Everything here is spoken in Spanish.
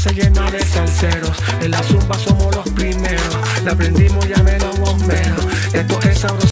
se llena de salseros. En la zumba somos los primeros. La prendimos, ya me los bomberos. Esto es sabroso.